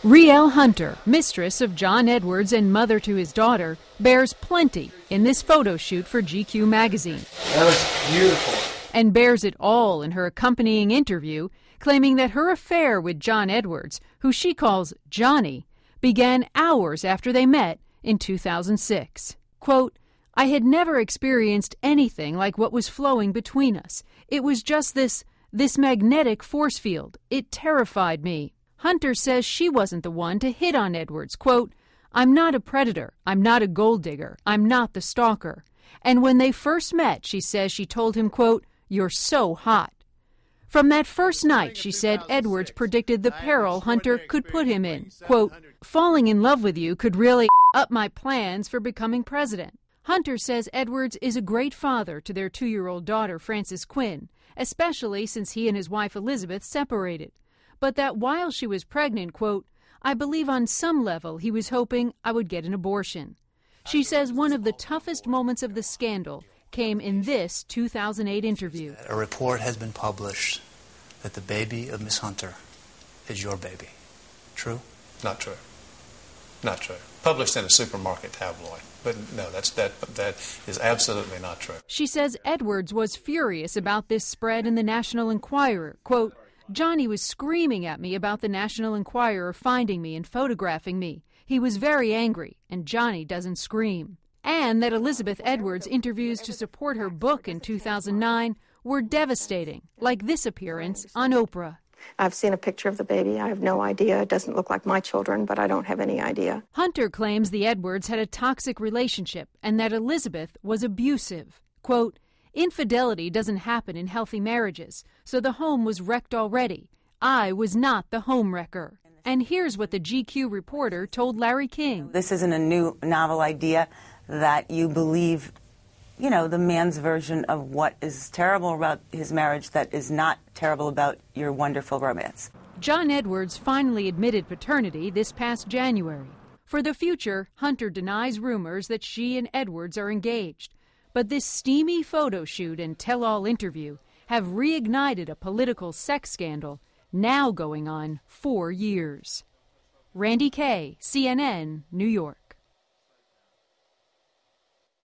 Rielle Hunter, mistress of John Edwards and mother to his daughter, bears plenty in this photo shoot for GQ magazine. That was beautiful. And bears it all in her accompanying interview, claiming that her affair with John Edwards, who she calls Johnny, began hours after they met in 2006. Quote, "I had never experienced anything like what was flowing between us. It was just this magnetic force field. It terrified me." Hunter says she wasn't the one to hit on Edwards. Quote, "I'm not a predator. I'm not a gold digger. I'm not the stalker." And when they first met, she says she told him, quote, "You're so hot." From that first night, she said, Edwards predicted the peril Hunter could put him in. Quote, "Falling in love with you could really up my plans for becoming president." Hunter says Edwards is a great father to their 2-year-old daughter, Frances Quinn, especially since he and his wife Elizabeth separated. But that while she was pregnant, quote, "I believe on some level he was hoping I would get an abortion." She says one of the toughest moments of the scandal came in this 2008 interview. A report has been published that the baby of Miss Hunter is your baby. True? Not true. Not true. Published in a supermarket tabloid. But no, that is absolutely not true. She says Edwards was furious about this spread in the National Enquirer. Quote, "Johnny was screaming at me about the National Enquirer finding me and photographing me. He was very angry, and Johnny doesn't scream." And that Elizabeth Edwards' interviews to support her book in 2009 were devastating, like this appearance on Oprah. "I've seen a picture of the baby. I have no idea. It doesn't look like my children, but I don't have any idea." Hunter claims the Edwards had a toxic relationship and that Elizabeth was abusive. Quote, "Infidelity doesn't happen in healthy marriages, so the home was wrecked already. I was not the home wrecker." And here's what the GQ reporter told Larry King. "This isn't a new novel idea that you believe, the man's version of what is terrible about his marriage that is not terrible about your wonderful romance." John Edwards finally admitted paternity this past January. For the future, Hunter denies rumors that she and Edwards are engaged. But this steamy photo shoot and tell-all interview have reignited a political sex scandal now going on 4 years. Randi Kaye, CNN, New York.